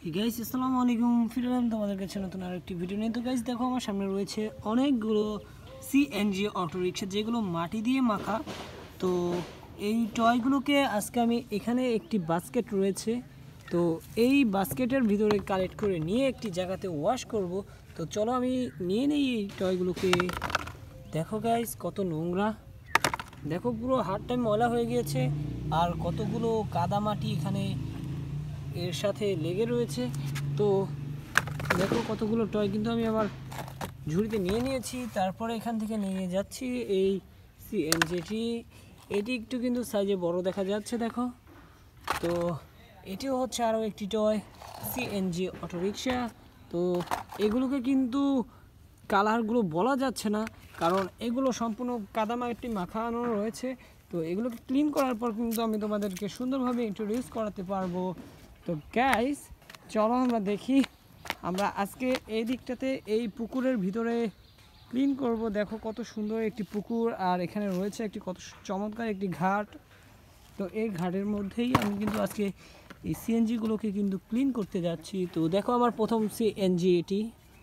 Guys আসসালামু আলাইকুম, ফিরে এলাম তোমাদের কাছে নতুন আরেকটি ভিডিও নিয়ে। তো গাইস দেখো, আমার সামনে রয়েছে অনেকগুলো সিএনজি অটোরিকশা যেগুলো মাটি দিয়ে মাখা। তো এই টয়গুলোকে আজকে আমি এখানে একটি বাস্কেট রয়েছে, তো এই বাস্কেটের ভিতরে কালেক্ট করে নিয়ে একটি জায়গাতে ওয়াশ করব। তো চলো আমি নিয়ে নেই এই টয়গুলোকে। দেখো গাইস কত নোংরা, দেখো পুরো হাতটা ময়লা হয়ে গিয়েছে, আর কতগুলো কাদামাটি এখানে এর সাথে লেগে রয়েছে। তো দেখো কতগুলো টয় কিন্তু আমি আবার ঝুড়িতে নিয়ে নিয়েছি, তারপরে এখান থেকে নিয়ে যাচ্ছি এই সিএনজিটি। এটি একটু কিন্তু সাইজে বড় দেখা যাচ্ছে, দেখো। তো এটিও হচ্ছে আরও একটি টয় সিএনজি অটোরিকশা। তো এগুলোকে কিন্তু কালারগুলো বলা যাচ্ছে না, কারণ এগুলো সম্পূর্ণ কাদামাটি মাখানো রয়েছে। তো এগুলোকে ক্লিন করার পর কিন্তু আমি তোমাদেরকে সুন্দরভাবে ইন্ট্রোডিউস করাতে পারবো। তো গাইস চলো আমরা দেখি, আমরা আজকে এই দিকটাতে এই পুকুরের ভিতরে ক্লিন করব। দেখো কত সুন্দর একটি পুকুর, আর এখানে রয়েছে একটি কত চমৎকার একটি ঘাট। তো এই ঘাটের মধ্যেই আমি কিন্তু আজকে এই সিএনজিগুলোকে কিন্তু ক্লিন করতে যাচ্ছি। তো দেখো আমার প্রথম সিএনজি এটি।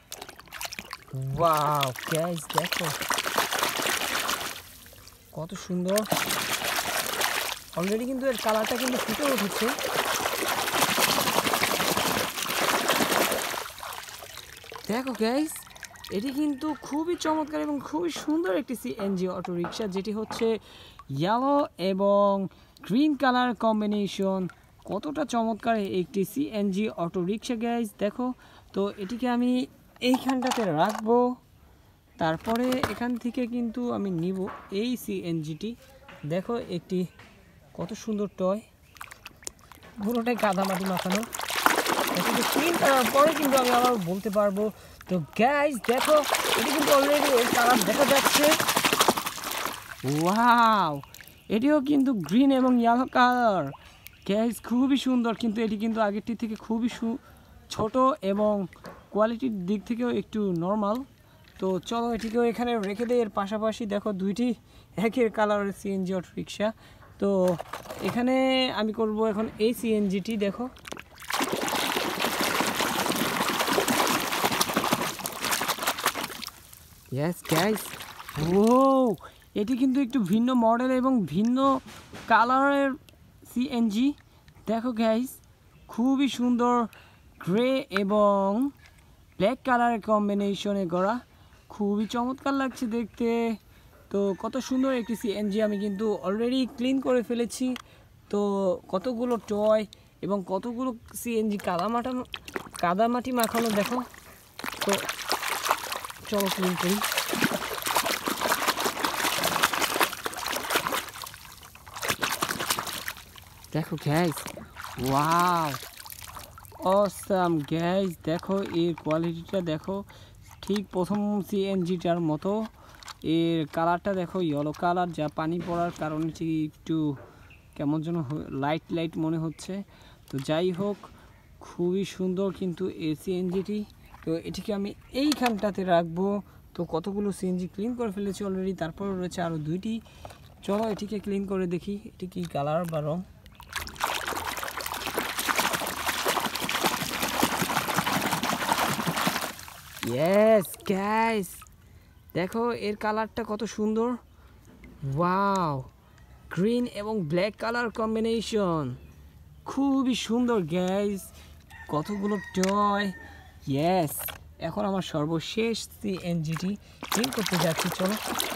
ওয়াও গাইস দেখো কত সুন্দর, অলরেডি কিন্তু এর কালারটা কিন্তু ফুটে উঠেছে। দেখো গাইস, এটি কিন্তু খুবই চমৎকার এবং খুবই সুন্দর একটি সিএনজি অটোরিকশা, যেটি হচ্ছে ইয়েলো এবং গ্রিন কালার কম্বিনেশন। কতটা চমৎকার একটি সিএনজি অটোরিকশা গাইস দেখো। তো এটিকে আমি এইখানটাতে রাখবো, তারপরে এখান থেকে কিন্তু আমি নিব এই সিএনজিটি। দেখো একটি কত সুন্দর টয়, পুরোটাই কাদামাটি মাখানো। এটাকে ক্লিন করার পরে কিন্তু আমি আবার বলতে পারবো। তো গাইস দেখো, এটি কিন্তু অলরেডি এর কালার দেখা যাচ্ছে। ওয়াও, এটিও কিন্তু গ্রিন এবং ইয়েলো কালার। গাইস খুবই সুন্দর, কিন্তু এটি কিন্তু আগেরটি থেকে খুবই ছোট এবং কোয়ালিটির দিক থেকেও একটু নর্মাল। তো চলো এটিকেও এখানে রেখে দেয়। এর পাশাপাশি দেখো দুইটি একের কালারের সিএনজি অটোরিকশা। তো এখানে আমি করব এখন এই সিএনজিটি। দেখো ইয়েস গাইস, ও এটি কিন্তু একটু ভিন্ন মডেল এবং ভিন্ন কালারের সিএনজি। দেখো গাইস খুবই সুন্দর, গ্রে এবং ব্ল্যাক কালারের কম্বিনেশনে করা, খুবই চমৎকার লাগছে দেখতে। তো কত সুন্দর একটি সিএনজি আমি কিন্তু অলরেডি ক্লিন করে ফেলেছি। তো কতগুলো টয় এবং কতগুলো সিএনজি কাদামাটি মাখানো দেখো। তো চলো ক্লিন করি। দেখো গ্যাস, ওয়াও অসাম গ্যাস, দেখো এর কোয়ালিটিটা দেখো, ঠিক প্রথম সিএনজিটার মতো। এর কালারটা দেখো ইয়েলো কালার, যা পানি পড়ার কারণে একটু কেমন যেন লাইট লাইট মনে হচ্ছে। তো যাই হোক, খুবই সুন্দর কিন্তু এই সিএনজিটি। তো এটিকে আমি এইখানটাতে রাখবো। তো কতগুলো সিএনজি ক্লিন করে ফেলেছি অলরেডি, তারপরে রয়েছে আরও দুইটি। চলো এটিকে ক্লিন করে দেখি এটি কি কালার বা রং। ইয়েস গাইস দেখো এর কালারটা কত সুন্দর। ওয়াও, গ্রিন এবং ব্ল্যাক কালার কম্বিনেশন, খুবই সুন্দর গাইস। কতগুলো টয়। ইয়েস, এখন আমার সর্বশেষ সিএনজিটি ক্লিন করতে যাচ্ছি। চলো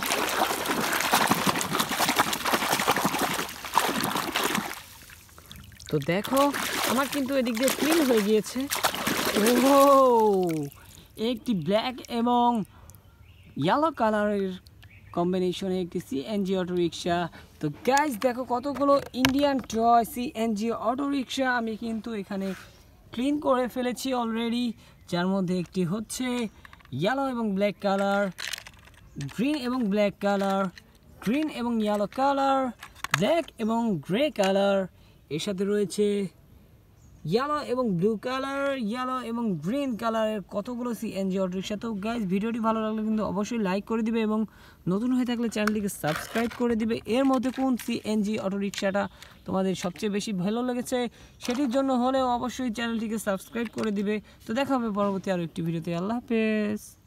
তো দেখো আমার কিন্তু এদিক দিয়ে ক্লিন হয়ে গিয়েছে। ও একটি ব্ল্যাক এবং ইয়েলো কালারের কম্বিনেশনে একটি সিএনজি অটোরিকশা। তো গাইস দেখো কতগুলো ইন্ডিয়ান টয় সিএনজি অটোরিকশা আমি কিন্তু এখানে ক্লিন করে ফেলেছি অলরেডি, যার মধ্যে একটি হচ্ছে ইয়েলো এবং ব্ল্যাক কালার, গ্রিন এবং ব্ল্যাক কালার, গ্রিন এবং ইয়েলো কালার, ব্ল্যাক এবং গ্রে কালার। এর সাথে রয়েছে ইয়েলো এবং ব্লু কালার, ইয়েলো এবং গ্রিন কালারের কতগুলো সিএনজি অটোরিকশা। তো গাইজ ভিডিওটি ভালো লাগলে কিন্তু অবশ্যই লাইক করে দিবে এবং নতুন হয়ে থাকলে চ্যানেলটিকে সাবস্ক্রাইব করে দিবে। এর মধ্যে কোন সিএনজি অটোরিকশাটা তোমাদের সবচেয়ে বেশি ভালো লেগেছে সেটির জন্য হলেও অবশ্যই চ্যানেলটিকে সাবস্ক্রাইব করে দিবে। তো দেখা হবে পরবর্তী আরও একটি ভিডিওতে। আল্লাহ হাফেজ।